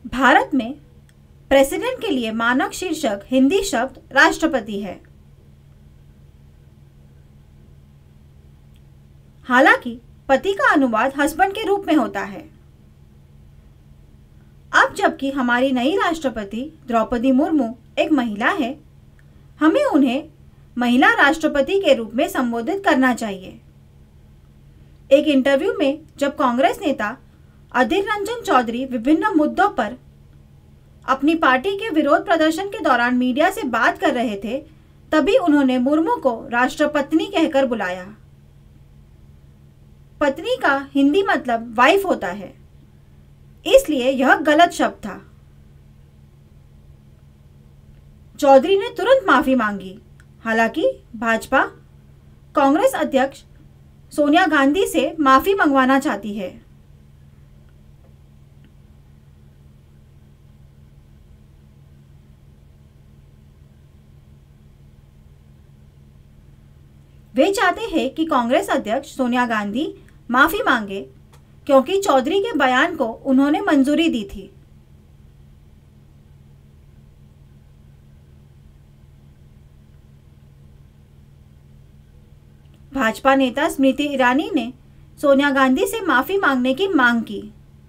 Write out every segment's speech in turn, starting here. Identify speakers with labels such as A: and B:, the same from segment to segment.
A: भारत में प्रेसिडेंट के लिए मानक शीर्षक हिंदी शब्द राष्ट्रपति है। हालांकि पति का अनुवाद हस्बैंड के रूप में होता है। अब जबकि हमारी नई राष्ट्रपति द्रौपदी मुर्मू एक महिला है, हमें उन्हें महिला राष्ट्रपति के रूप में संबोधित करना चाहिए। एक इंटरव्यू में जब कांग्रेस नेता अधीर रंजन चौधरी विभिन्न मुद्दों पर अपनी पार्टी के विरोध प्रदर्शन के दौरान मीडिया से बात कर रहे थे, तभी उन्होंने मुर्मू को राष्ट्रपत्नी कहकर बुलाया। पत्नी का हिंदी मतलब वाइफ होता है, इसलिए यह गलत शब्द था। चौधरी ने तुरंत माफी मांगी। हालांकि भाजपा कांग्रेस अध्यक्ष सोनिया गांधी से माफी मंगवाना चाहती है। वे चाहते हैं कि कांग्रेस अध्यक्ष सोनिया गांधी माफी मांगे क्योंकि चौधरी के बयान को उन्होंने मंजूरी दी थी। भाजपा नेता स्मृति ईरानी ने सोनिया गांधी से माफी मांगने की मांग की।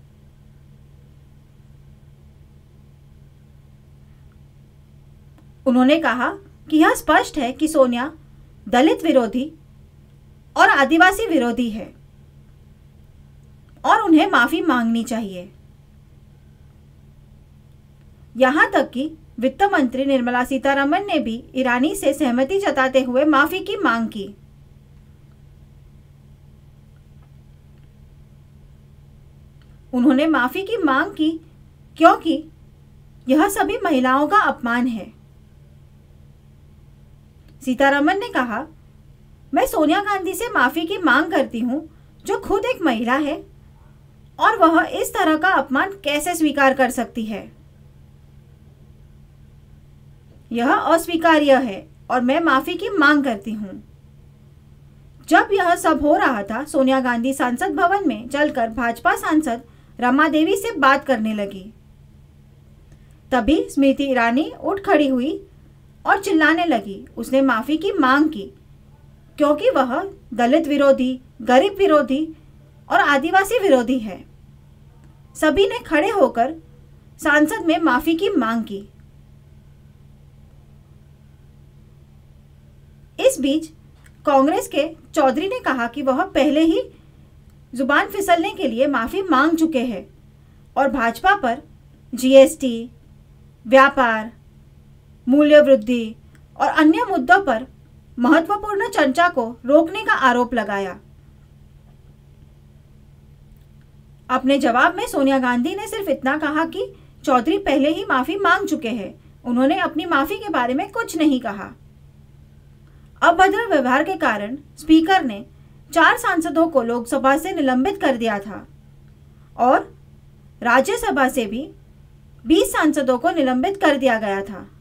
A: उन्होंने कहा कि यह स्पष्ट है कि सोनिया दलित विरोधी और आदिवासी विरोधी है और उन्हें माफी मांगनी चाहिए। यहां तक कि वित्त मंत्री निर्मला सीतारमण ने भी ईरानी से सहमति जताते हुए माफी की मांग की। उन्होंने माफी की मांग की क्योंकि यह सभी महिलाओं का अपमान है। सीतारमण ने कहा, मैं सोनिया गांधी से माफी की मांग करती हूं, जो खुद एक महिला है और वह इस तरह का अपमान कैसे स्वीकार कर सकती है। यह अस्वीकार्य है और मैं माफी की मांग करती हूं। जब यह सब हो रहा था, सोनिया गांधी संसद भवन में चलकर भाजपा सांसद रमा देवी से बात करने लगी। तभी स्मृति ईरानी उठ खड़ी हुई और चिल्लाने लगी। उसने माफी की मांग की क्योंकि वह दलित विरोधी, गरीब विरोधी और आदिवासी विरोधी है। सभी ने खड़े होकर सांसद में माफी की मांग की। इस बीच कांग्रेस के चौधरी ने कहा कि वह पहले ही जुबान फिसलने के लिए माफी मांग चुके हैं और भाजपा पर जीएसटी, व्यापार, मूल्य वृद्धि और अन्य मुद्दों पर महत्वपूर्ण चर्चा को रोकने का आरोप लगाया। अपने जवाब में सोनिया गांधी ने सिर्फ इतना कहा कि चौधरी पहले ही माफी मांग चुके हैं। उन्होंने अपनी माफी के बारे में कुछ नहीं कहा। अभद्र व्यवहार के कारण स्पीकर ने 4 सांसदों को लोकसभा से निलंबित कर दिया था और राज्यसभा से भी 20 सांसदों को निलंबित कर दिया गया था।